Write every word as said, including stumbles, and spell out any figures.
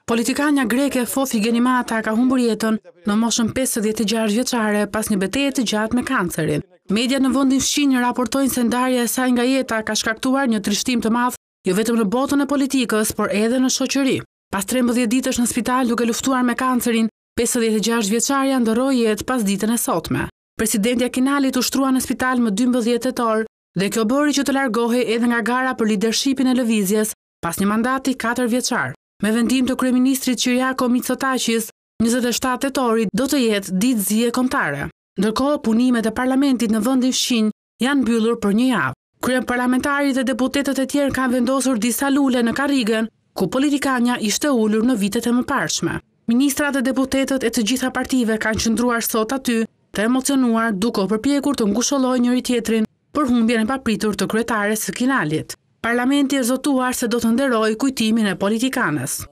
Politikanja greke Fofi Genimata ka humbur jetën në moshën pesëdhjetë e gjashtë vjeçare pas një betejë të gjatë me kancerin. Media në vendin fqinj raportojnë se ndarja e saj nga jeta ka shkaktuar një trishtim të madh jo vetëm në botën e politikës, por edhe në shoqëri. Pas trembëdhjetë ditësh në spital duke luftuar me kancerin, pesëdhjetë e gjashtë vjeçaria ndoroi jetë pas ditën e sotme. Presidenti Akinalit u shtrua në spital më dymbëdhjetë tetor dhe kjo bëri që të largohej edhe nga gara për lidershipin e lëvizjes pas një mandati katër vjeçar. Me vendim të kryeministrit Kyriako Mitsotakis, njëzet e shtatë tetorit do të jetë ditë zie kombëtare. Ndërkohë, punimet e parlamentit në vendin fqinj janë mbyllur për një javë. Kryeparlamentarit dhe deputetët e tjerë kanë vendosur disa lule në karrigen, ku politikanja ishte ulur në vitet e mëparshme. Ministrat dhe deputetët e të gjitha partive kanë qëndruar sot aty, të emocionuar duke u përpjekur të ngushëllojë njëri tjetrin për humbjen e papritur të kryetares së Kinalit. Parlamenti e zotuar se do të nderojë kujtimin e politikanës.